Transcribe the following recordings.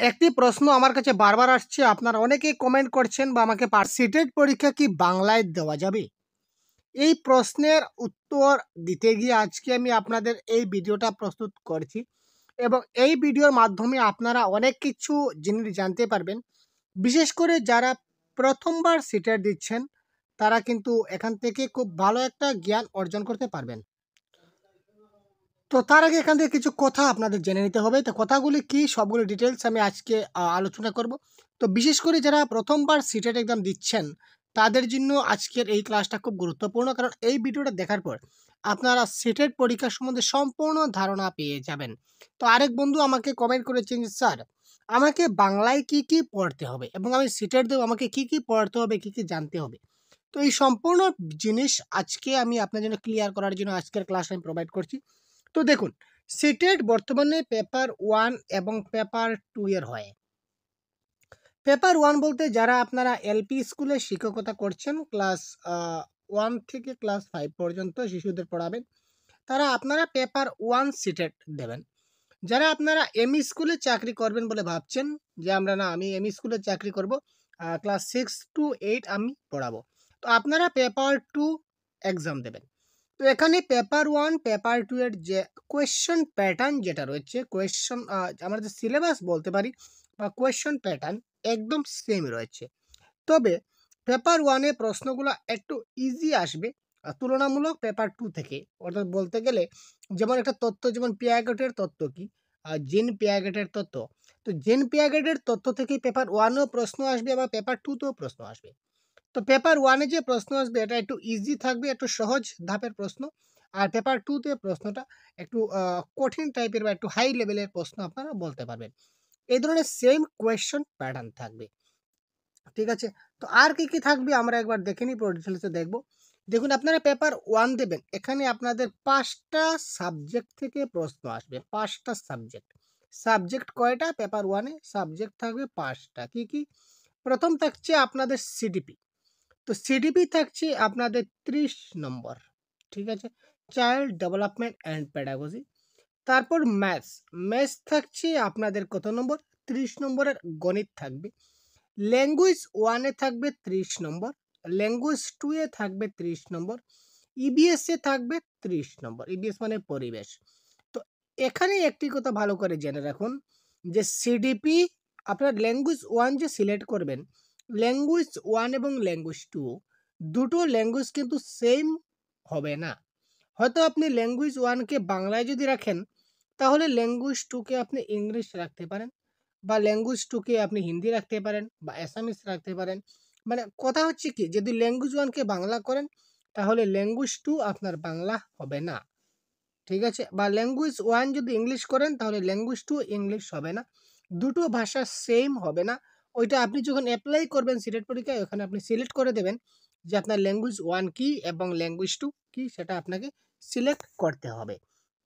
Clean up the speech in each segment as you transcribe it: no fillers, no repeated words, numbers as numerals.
একটি প্রশ্ন আমার কাছে বারবার আসছে, আপনারা অনেকেই কমেন্ট করছেন বা আমাকে সিটেট পরীক্ষা কি বাংলায় দেওয়া যাবে? এই প্রশ্নের উত্তর দিতে গিয়ে আজকে আমি আপনাদের এই ভিডিওটা প্রস্তুত করছি এবং এই ভিডিওর মাধ্যমে আপনারা অনেক কিছু জিনিস জানতে পারবেন। বিশেষ করে যারা প্রথমবার সিটেট দিচ্ছেন তারা কিন্তু এখান থেকে খুব ভালো একটা জ্ঞান অর্জন করতে পারবেন। তো তার আগে এখান থেকে কিছু কথা আপনাদের জেনে নিতে হবে। তো কথাগুলি কি সবগুলো ডিটেলস আমি আজকে আলোচনা করব। তো বিশেষ করে যারা প্রথমবার সিটেট এক্সাম দিচ্ছেন তাদের জন্য আজকের এই ক্লাসটা খুব গুরুত্বপূর্ণ, কারণ এই ভিডিওটা দেখার পর আপনারা সিটেট পরীক্ষা সম্বন্ধে সম্পূর্ণ ধারণা পেয়ে যাবেন। তো আরেক বন্ধু আমাকে কমেন্ট করেছেন যে স্যার, আমাকে বাংলায় কি কি পড়তে হবে এবং আমি সিটেট দেবো, আমাকে কি কি পড়তে হবে, কি কি জানতে হবে। তো এই সম্পূর্ণ জিনিস আজকে আমি আপনার জন্য ক্লিয়ার করার জন্য আজকের ক্লাস আমি প্রোভাইড করছি। তো দেখুন, সিটেট বর্তমানে পেপার 1 এবং পেপার 2 এর হয়। পেপার 1 বলতে যারা আপনারা এলপি স্কুলে শিক্ষকতা করছেন, ক্লাস 1 থেকে ক্লাস 5 পর্যন্ত শিশুদের পড়াবেন, তারা আপনারা পেপার 1 সিটেট দেবেন। যারা আপনারা এমই স্কুলে চাকরি করবেন বলে ভাবছেন যে আমি এমই স্কুলে চাকরি করব, ক্লাস 6 টু 8 আমি পড়াবো, তো আপনারা পেপার 2 এক্সাম দেবেন। তো এখানে পেপার 1 পেপার 2 এর যে কোয়েশ্চেন প্যাটার্ন যেটা রয়েছে, আমরা যে সিলেবাস বলতে পারি বা কোয়েশ্চেন প্যাটার্ন একদম সেম রয়েছে। তবে পেপার 1 এ প্রশ্নগুলো একটু ইজি আসবে তুলনামূলক পেপার 2 থেকে। অর্থাৎ বলতে গেলে যেমন একটা তত্ত্ব, যেমন পিয়াগেটের তত্ত্ব কি, জিন পিয়াগেটের তত্ত্ব। তো জিন পিয়াগেটের তত্ত্ব থেকে পেপার 1 এও প্রশ্ন আসবে, আবার পেপার 2 তেও প্রশ্ন আসবে। তো পেপার 1 এ যে প্রশ্ন আসবে এটা একটু ইজি থাকবে, একটু সহজ ধাপের প্রশ্ন। আর পেপার 2 তে প্রশ্নটা একটু কঠিন টাইপের বা একটু হাই লেভেলের প্রশ্ন আপনারা বলতে পারবেন। এই ধরনের সেম কোয়েশ্চেন প্যাটার্ন থাকবে। ঠিক আছে? তো আর কি থাকবে আমরা একবার দেখে নিই, পুরো ডিটেইলসে দেখব। দেখুন, আপনারা পেপার 1 দেবেন। এখানে আপনাদের 5 টা সাবজেক্ট থেকে প্রশ্ন আসবে। 5 টা সাবজেক্ট। সাবজেক্ট কয়টা? পেপার 1 এ সাবজেক্ট থাকবে 5 টা। কি? প্রথম থাকছে আপনাদের সিডিপি। তো সিডিপি থাকছে আপনাদের 30 নম্বর। ঠিক আছে? Child development and pedagogy. তারপর ম্যাথস। ম্যাথস থাকছে আপনাদের কত নম্বর? 30 নম্বরের গণিত থাকবে। ল্যাঙ্গুয়েজ 1 এ থাকবে 30 নম্বর। ল্যাঙ্গুয়েজ 2 এ থাকবে 30 নম্বর। ইবিএস এ থাকবে 30 নম্বর। ইবিএস মানে পরিবেশ। তো এখানে একটি কথা ভালো করে জেনে রাখুন যে সিডিপি আপনার ল্যাঙ্গুয়েজ 1 যে সিলেক্ট করবেন, ল্যাঙ্গুয়েজ 1 এবং ল্যাঙ্গুয়েজ 2 দুটো ল্যাঙ্গুয়েজ কিন্তু সেম হবে না। হয়তো আপনি ল্যাঙ্গুয়েজ 1 কে বাংলায় যদি রাখেন, তাহলে ল্যাঙ্গুয়েজ 2 কে আপনি ইংলিশ রাখতে পারেন, বা ল্যাঙ্গুয়েজ 2 কে আপনি হিন্দি রাখতে পারেন বা অ্যাসামিস রাখতে পারেন। মানে কথা হচ্ছে কি, যদি ল্যাঙ্গুয়েজ 1 কে বাংলা করেন, তাহলে ল্যাঙ্গুয়েজ 2 আপনার বাংলা হবে না। ঠিক আছে? বা ল্যাঙ্গুয়েজ 1 যদি ইংলিশ করেন, তাহলে ল্যাঙ্গুয়েজ 2 ইংলিশ হবে না। দুটো ভাষা সেম হবে না। ওইটা আপনি যখন এপ্লাই করবেন সিলেট পরীক্ষায়, ওখানে আপনি সিলেক্ট করে দেবেন যে আপনার ল্যাঙ্গুয়েজ 1 কি এবং ল্যাঙ্গুয়েজ 2 কি, সেটা আপনাকে সিলেক্ট করতে হবে।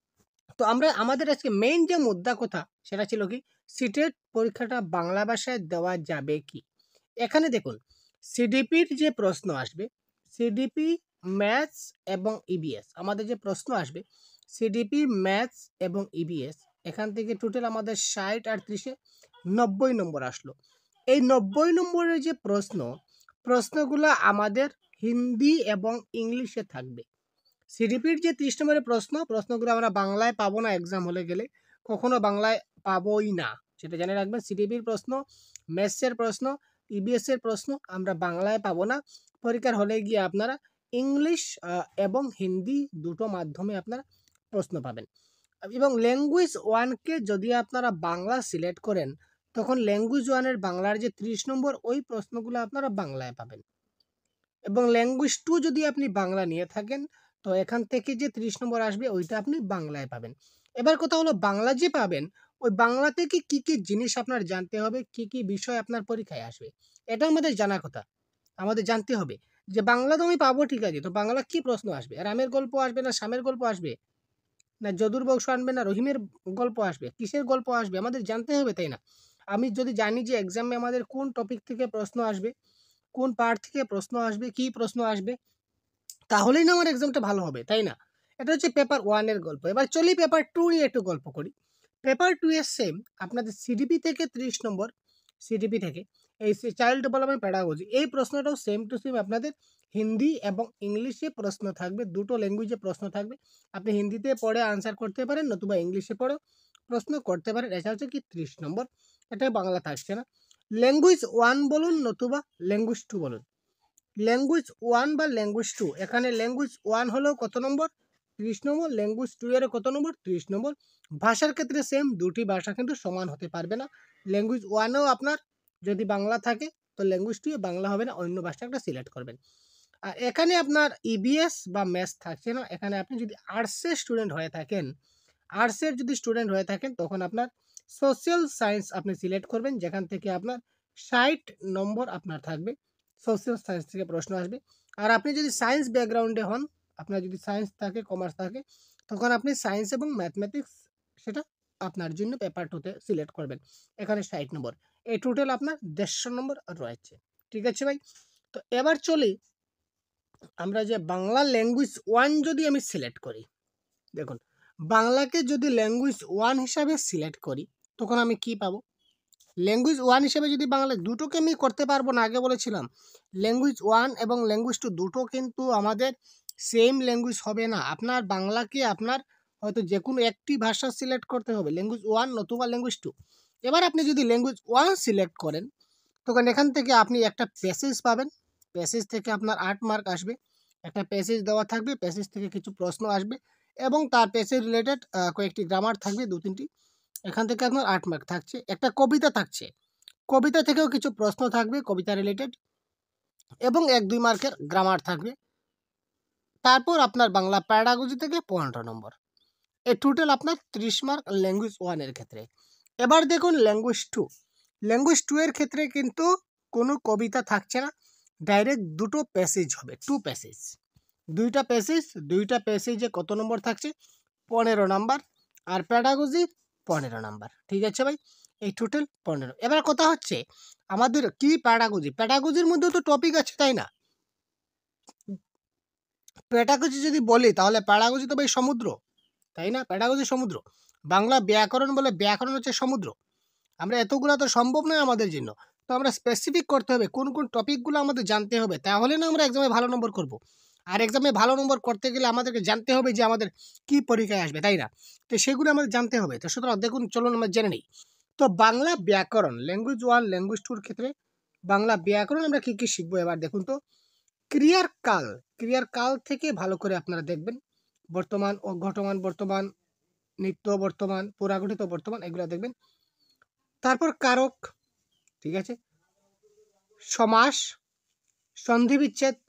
তো আমাদের আজকে মেইন যে মুদ্রা কথা সেটা ছিল কি, সিটেট পরীক্ষাটা বাংলা ভাষায় দেওয়া যাবে কি। এখানে দেখুন, সিডিপির যে প্রশ্ন আসবে, সিডিপি, ম্যাথস এবং ইবিএস, আমাদের যে প্রশ্ন আসবে সিডিপি, ম্যাথস এবং ইবিএস, এখান থেকে টোটাল আমাদের 60 আর 30-এ 90 নম্বর আসলো। এই 90 নম্বরের যে প্রশ্নগুলো আমাদের হিন্দি এবং ইংলিশে থাকবে। সিডিপির যে 30 নম্বরের প্রশ্নগুলো আমরা বাংলায় পাবো না, এক্সাম হলে গেলে কখনো বাংলায় পাবোই না, সেটা জেনে রাখবেন। সিডিপির প্রশ্ন, ম্যাথসের প্রশ্ন, ইবিএস এর প্রশ্ন আমরা বাংলায় পাবো না। পরীক্ষার হলে গিয়ে আপনারা ইংলিশ এবং হিন্দি দুটো মাধ্যমে আপনারা প্রশ্ন পাবেন। এবং ল্যাঙ্গুয়েজ 1 কে যদি আপনারা বাংলা সিলেক্ট করেন, তখন ল্যাঙ্গুয়েজ 1 এর বাংলার যে 30 নম্বর ওই প্রশ্নগুলো আপনারা বাংলায় পাবেন। এবং ল্যাঙ্গুয়েজ 2 যদি আপনি বাংলা নিয়ে থাকেন, তো এখান থেকে যে 30 নম্বর আসবে ওইটা আপনি বাংলায় পাবেন। এবার কথা হলো, বাংলা যে পাবেন, ওই বাংলা থেকে কি জিনিস আপনার জানতে হবে, কি বিষয় আপনার পরীক্ষায় আসবে, এটা আমাদের জানা কথা। আমাদের জানতে হবে যে বাংলা তো আমি পাবো, ঠিক আছে, তো বাংলা কি প্রশ্ন আসবে? রামের গল্প আসবে, না শ্যামের গল্প আসবে, না যদুর বংশ আনবে, না রহিমের গল্প আসবে, কিসের গল্প আসবে আমাদের জানতে হবে, তাই না? আমি যদি জানি যে এক্সামে আমাদের কোন টপিক থেকে প্রশ্ন আসবে, কোন পার্ট থেকে প্রশ্ন আসবে, কি প্রশ্ন আসবে, তাহলেই না আমার এক্সামটা ভালো হবে, তাই না? এটা হচ্ছে পেপার 1 এর গল্প। এবার চলি পেপার 2 নিয়ে একটু গল্প করি। পেপার 2 এর সেম আপনাদের সিডিপি থেকে 30 নম্বর, সিডিপি থেকে এই চাইল্ড ডেভেলপমেন্ট প্যাডাগজি, এই প্রশ্নটাও সেম টু সেম আপনাদের হিন্দি এবং ইংলিশে প্রশ্ন থাকবে, দুটো ল্যাঙ্গুয়েজে প্রশ্ন থাকবে। আপনি হিন্দিতে পড়ে আনসার করতে পারেন, নতুবা ইংলিশে পড়েও প্রশ্ন করতে পারেন। এটা হচ্ছে কি 30 নম্বর, এটা বাংলা থাকছে না। ল্যাঙ্গুয়েজ 1 বলুন নতুবা ল্যাঙ্গুয়েজ 2 বলুন। ল্যাঙ্গুয়েজ 1 বা ল্যাঙ্গুয়েজ 2, এখানে ল্যাঙ্গুয়েজ 1 হলেও কত নম্বর? 30 নম্বর। ল্যাঙ্গুয়েজ 2 এর কত নম্বর? 30 নম্বর। ভাষার ক্ষেত্রে সেম, দুটি ভাষা কিন্তু সমান হতে পারবে না। ল্যাঙ্গুয়েজ 1এও আপনার যদি বাংলা থাকে তো ল্যাঙ্গুয়েজ 2 এ বাংলা হবে না, অন্য ভাষা একটা সিলেক্ট করবেন। আর এখানে আপনার ইবিএস বা ম্যাথস থাকছে না। এখানে আপনি যদি আর্টসের স্টুডেন্ট হয়ে থাকেন, আর্টসের যদি স্টুডেন্ট হয়ে থাকেন তখন আপনার সোশ্যাল সায়েন্স আপনি সিলেক্ট করবেন, যেখান থেকে আপনার 60 নম্বর আপনার থাকবে, সোশ্যাল সায়েন্স থেকে প্রশ্ন আসবে। আর আপনি যদি সায়েন্স ব্যাকগ্রাউন্ডে হন, আপনার যদি সায়েন্স থাকে, কমার্স থাকে, তখন আপনি সায়েন্স এবং ম্যাথমেটিক্স সেটা আপনার জন্য পেপার 2তে সিলেক্ট করবেন। এখানে 60 নম্বর, এই টোটাল আপনার 150 নম্বর রয়েছে। ঠিক আছে ভাই? তো এবার চলি আমরা যে বাংলা ল্যাঙ্গুয়েজ 1 যদি আমি সিলেক্ট করি, দেখুন বাংলাকে যদি ল্যাঙ্গুয়েজ 1 হিসাবে সিলেক্ট করি তখন আমি কি পাবো? ল্যাঙ্গুয়েজ 1 হিসেবে যদি বাংলা, দুটোকে আমি করতে পারবো না, আগে বলেছিলাম। ল্যাঙ্গুয়েজ 1 এবং ল্যাঙ্গুয়েজ 2 দুটো কিন্তু আমাদের সেম ল্যাঙ্গুয়েজ হবে না। আপনার বাংলাকে আপনার হয়তো যে কোনো একটি ভাষা সিলেক্ট করতে হবে, ল্যাঙ্গুয়েজ 1 নতুবা ল্যাঙ্গুয়েজ 2। এবার আপনি যদি ল্যাঙ্গুয়েজ 1 সিলেক্ট করেন তখন এখান থেকে আপনি একটা প্যাসেজ পাবেন, প্যাসেজ থেকে আপনার 8 মার্ক আসবে। একটা প্যাসেজ দেওয়া থাকবে, প্যাসেজ থেকে কিছু প্রশ্ন আসবে এবং তার প্যাসেজ রিলেটেড কয়েকটি গ্রামার থাকবে, 2-3টি। এখান থেকে আপনার 8 মার্ক থাকছে। একটা কবিতা থাকছে, কবিতা থেকেও কিছু প্রশ্ন থাকবে কবিতা রিলেটেড এবং 1-2 মার্কের গ্রামার থাকবে। তারপর আপনার বাংলা প্যাডাগজি থেকে 15 নম্বর। এই টোটাল আপনার 30 মার্ক ল্যাঙ্গুয়েজ 1 এর ক্ষেত্রে। এবার দেখুন ল্যাঙ্গুয়েজ 2। ল্যাঙ্গুয়েজ 2 এর ক্ষেত্রে কিন্তু কোনো কবিতা থাকছে না, ডাইরেক্ট দুটো প্যাসেজ হবে, 2 প্যাসেজ। দুইটা প্যাসেজে কত নম্বর থাকছে? 15 নাম্বার। আর প্যাডাগজি 15 নাম্বার। ঠিক আছে ভাই? এই টোটাল 15। এবার কথা হচ্ছে আমাদের কি প্যাডাগজি, প্যাডাগজির মধ্যে তো টপিক আছে, তাই না? প্যাডাগজি যদি বলি তাহলে প্যাডাগজি তো ভাই সমুদ্র, তাই না? প্যাডাগজি সমুদ্র। বাংলা ব্যাকরণ বলে, ব্যাকরণ হচ্ছে সমুদ্র। আমরা এতগুলো তো সম্ভব নয় আমাদের জন্য। তো আমরা স্পেসিফিক করতে হবে কোন কোন টপিকগুলো আমাদের জানতে হবে, তাহলে না আমরা এক্সামে ভালো নম্বর করব। আর এক্সামে ভালো নম্বর করতে গেলে আমাদেরকে জানতে হবে যে আমাদের কি পরীক্ষায় আসবে, তাই না? তো সেগুলো আমাদের জানতে হবে। তো সুতরাং দেখুন, চলুন আমরা জেনে নিই। তো বাংলা ব্যাকরণ ল্যাঙ্গুয়েজ 1 ল্যাঙ্গুয়েজ 2 ক্ষেত্রে বাংলা ব্যাকরণ আমরা কি কি শিখবো এবার দেখুন তো। ক্রিয়ার কাল, ক্রিয়ার কাল থেকে ভালো করে আপনারা দেখবেন। বর্তমান, অঘটমান বর্তমান, নিত্য বর্তমান, পুরাগঠিত বর্তমান, এগুলো দেখবেন। তারপর কারক, ঠিক আছে, সমাস, সন্ধিবিচ্ছেদ,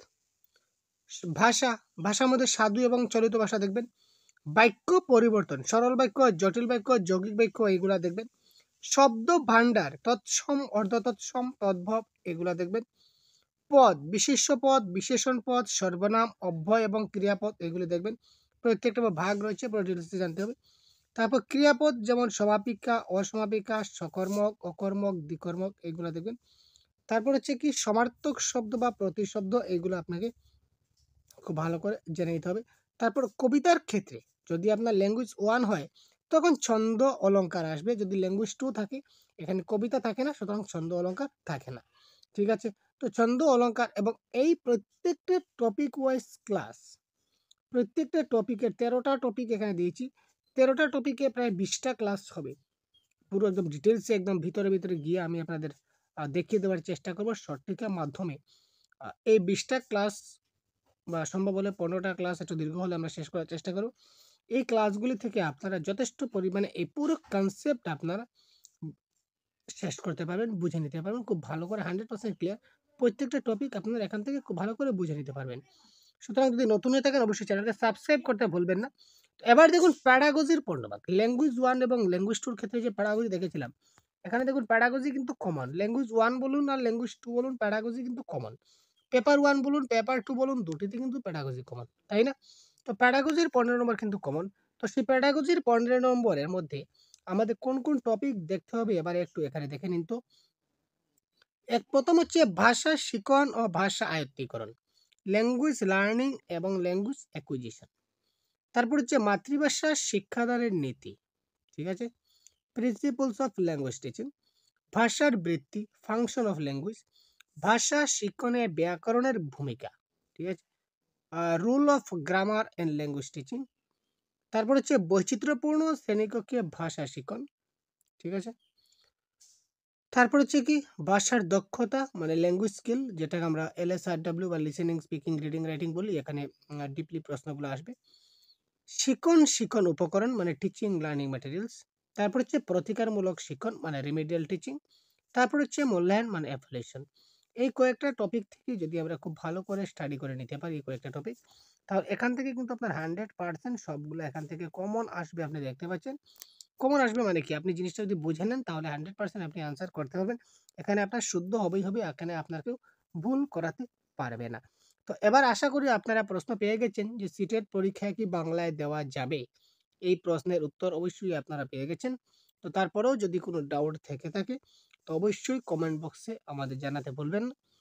ভাষা, ভাষার মধ্যে সাধু এবং চলিত ভাষা দেখবেন। বাক্য পরিবর্তন, সরল বাক্য, জটিল বাক্য, যৌগিক বাক্য, এগুলা দেখবেন। শব্দ ভাণ্ডার, তৎসম, অর্ধতৎসম, তদ্ভব, এগুলা দেখবেন। পদ, বিশেষ্য পদ, বিশেষণ পদ, সর্বনাম, অব্যয় এবং ক্রিয়াপদ, এগুলো দেখবেন। প্রত্যেকটা ভাগ রয়েছে, ডিটেলসে জানতে হবে। তারপর ক্রিয়াপদ যেমন সমাপিকা, অসমাপিকা, সকর্মক, অকর্মক, দ্বিকর্মক, এগুলো দেখবেন। তারপর হচ্ছে কি সমার্থক শব্দ বা প্রতিশব্দ, এগুলো আপনাকে খুব ভালো করে জেনে নিতে হবে। তারপর কবিতার ক্ষেত্রে যদি আপনার ল্যাঙ্গুয়েজ 1 হয় তখন ছন্দ অলঙ্কার আসবে, যদি ল্যাঙ্গুয়েজ 2 থাকে এখানে কবিতা থাকে না, সুতরাং ছন্দ অলঙ্কার থাকে না। ঠিক আছে? তো ছন্দ অলঙ্কার এবং এই প্রত্যেকটা টপিক ওয়াইজ ক্লাস, প্রত্যেকটা টপিকের 13টা টপিক এখানে দিয়েছি। 13টা টপিকে প্রায় 20টা ক্লাস হবে। পুরো একদম ডিটেলসে একদম ভিতরে ভিতরে গিয়ে আমি আপনাদের দেখিয়ে দেওয়ার চেষ্টা করব শর্টটিকার মাধ্যমে। এই 20টা ক্লাস বা সম্ভব হলে 15টা ক্লাস, একটু দীর্ঘ হলে আমরা শেষ করার চেষ্টা করব। এই ক্লাসগুলি থেকে আপনারা যথেষ্ট পরিমাণে এই পুরো কনসেপ্ট আপনারা শেষ করতে পারবেন, বুঝে নিতে পারবেন খুব ভালো করে, 100% ক্লিয়ার। প্রত্যেকটা টপিক আপনারা এখান থেকে খুব ভালো করে বুঝে নিতে পারবেন। সুতরাং যদি নতুন হয়ে থাকেন অবশ্যই চ্যানেলকে সাবস্ক্রাইব করতে ভুলবেন না। এবার দেখুন প্যাডাগজির পণ্যবাক্য, ল্যাঙ্গুয়েজ 1 এবং ল্যাঙ্গুয়েজ 2 ক্ষেত্রে যে প্যাডাগজি দেখেছিলাম, এখানে দেখুন প্যাডাগজি কিন্তু কমন। ল্যাঙ্গুয়েজ 1 বলুন আর ল্যাঙ্গুয়েজ 2 বলুন, প্যাডাগজি কিন্তু কমন। পেপার 1 বলুন, পেপার 2 বলুন, দুটিতে কিন্তু প্যাডাগজি কমন, তাই না? তো প্যাডাগজির 15 নম্বর কিন্তু কমন। তো সেই প্যাডাগজির 15 নম্বরের মধ্যে আমাদের কোন কোন টপিক দেখতে হবে এবারে একটু এখানে দেখে নিন তো। প্রথম হচ্ছে ভাষা শিখন ও ভাষা আয়ত্তীকরণ, ল্যাঙ্গুয়েজ লার্নিং এবং ল্যাঙ্গুয়েজ অ্যাকুইজিশন। তারপর হচ্ছে মাতৃভাষা শিক্ষাদানের নীতি, ঠিক আছে। প্রিন্সিপলস অফ ল্যাঙ্গুয়েজ টিচিং, ভাষার বৃত্তি, ফাংশন অফ ল্যাঙ্গুয়েজ, ভাষা শিক্ষণে ব্যাকরণের ভূমিকা, ঠিক আছে, rule of grammar and language teaching, তারপর হচ্ছে বৈচিত্র্যপূর্ণ শ্রেণীকক্ষে ভাষা শিক্ষণ, ঠিক আছে, তারপর হচ্ছে কি ভাষার দক্ষতা মানে ল্যাঙ্গুয়েজ স্কিল, যেটাকে আমরা LSRW বা লিসেনিং স্পিকিং রিডিং রাইটিং বলি, এখানে ডিপলি প্রশ্নগুলো আসবে। শিক্ষণ উপকরণ মানে টিচিং লার্নিং ম্যাটেরিয়ালস, তারপর হচ্ছে প্রতিকারমূলক শিক্ষণ মানে রিমেডিয়াল টিচিং, তারপর হচ্ছে মূল্যায়ন মানে অ্যাফিলিয়েশন। এই কয়েকটা টপিক থেকে যদি আমরা খুব ভালো করে স্টাডি করে নিতে পারি এই কয়েকটা টপিক, তাহলে এখান থেকে কিন্তু আপনার 100% সবগুলো এখান থেকে কমন আসবে। আপনি দেখতে পাচ্ছেন কমন আসবে মানে কি, আপনি জিনিসটা যদি বুঝে নেন তাহলে 100% আপনি আনসার করতে পারবেন। এখানে আপনার শুদ্ধ হবেই হবে, এখানে আপনার কেউ ভুল করাতে পারবে না। তো এবার আশা করি আপনারা প্রশ্ন পেয়ে গেছেন যে সিটেট পরীক্ষা কি বাংলায় দেওয়া যাবে। এই প্রশ্নের উত্তর অবশ্যই আপনারা পেয়ে গেছেন। তো তারপরেও যদি কোনো ডাউট থেকে থাকে তো অবশ্যই কমেন্ট বক্সে আমাদের জানাতে ভুলবেন না।